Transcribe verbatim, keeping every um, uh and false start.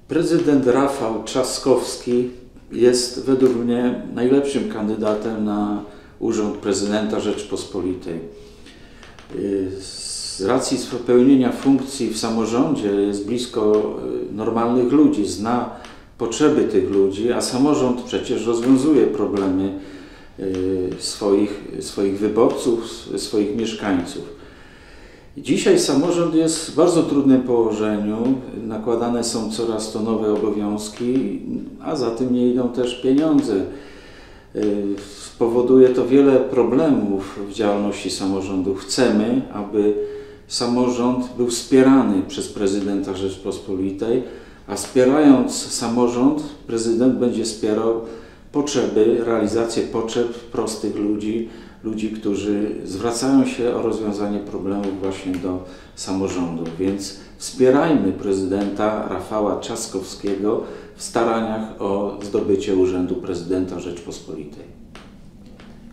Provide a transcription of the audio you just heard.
Prezydent Rafał Trzaskowski jest według mnie najlepszym kandydatem na urząd prezydenta Rzeczpospolitej. Z racji pełnienia funkcji w samorządzie jest blisko normalnych ludzi, zna potrzeby tych ludzi, a samorząd przecież rozwiązuje problemy swoich, swoich wyborców, swoich mieszkańców. Dzisiaj samorząd jest w bardzo trudnym położeniu, nakładane są coraz to nowe obowiązki, a za tym nie idą też pieniądze. Spowoduje to wiele problemów w działalności samorządu. Chcemy, aby samorząd był wspierany przez prezydenta Rzeczpospolitej, a wspierając samorząd, prezydent będzie wspierał potrzeby, realizację potrzeb prostych ludzi, ludzi, którzy zwracają się o rozwiązanie problemów właśnie do samorządu. Więc wspierajmy prezydenta Rafała Trzaskowskiego w staraniach o zdobycie urzędu prezydenta Rzeczpospolitej.